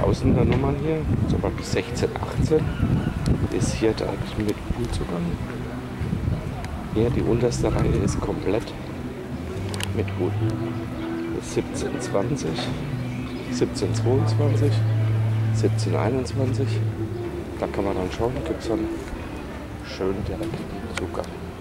1000er Nummern hier, zum Beispiel 16, 18, ist hier direkt mit Poolzugang. Hier die unterste Reihe ist komplett mit Pool. 17, 20, 17, 22, 17, 21. Da kann man dann schauen, gibt es dann schön direkt Zugang.